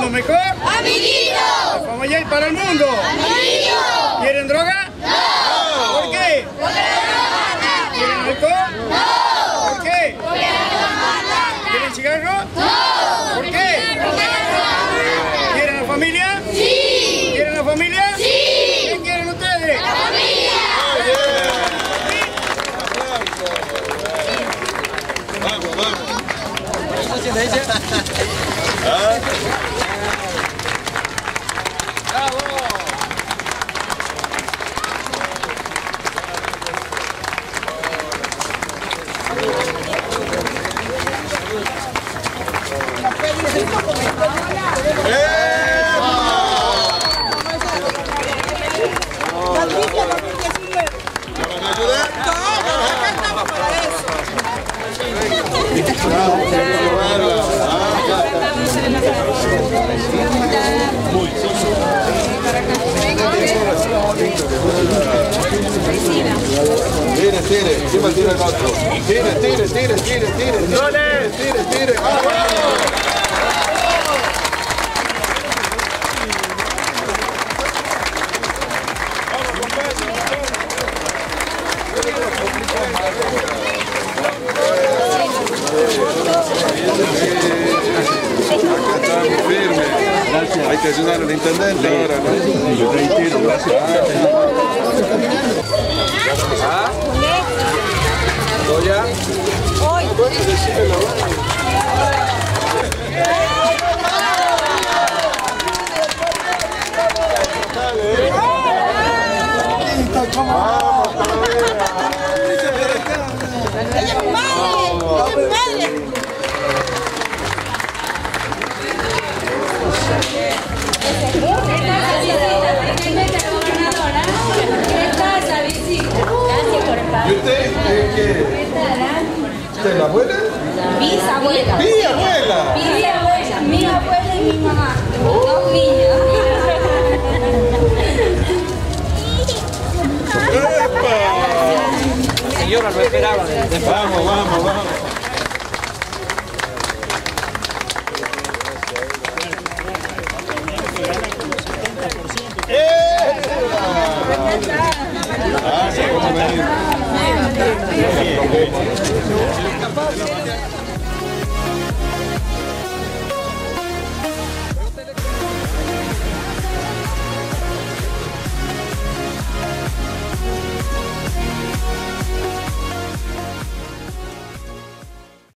¿Somos mejor? ¡Amiguitos! ¿Vamos a ir para el mundo? ¡Amiguitos! ¿Quieren droga? ¡No! ¿Por qué? ¡Porque la droga mata! ¿Quieren alcohol? ¡No! ¿Por qué? ¡Porque la droga mata! ¿Quieren cigarro? ¡No! ¿Por qué? ¡Porque la droga mata! ¿Quieren la familia? ¡Sí! ¿Quieren la familia? ¡Sí! ¿Qué quieren ustedes? ¡La familia! Vamos, vamos. Tire, encima tira el otro. Tire. Tire. ¡Vamos! Hay que ayudar al intendente ahora, ¿no? Yo retiro, gracias. ¿Ah? ¿Doya? Hoy. Vamos, ¡Ella es mi madre! ¿Y usted? ¿Qué? ¿Usted es la abuela? Bisabuela. ¡Mi abuela! Bisabuela. Mi abuela y mi mamá. Dos niños. ¡Epa! Señora, no esperaba. Vamos. Ah, sí, vamos a venir.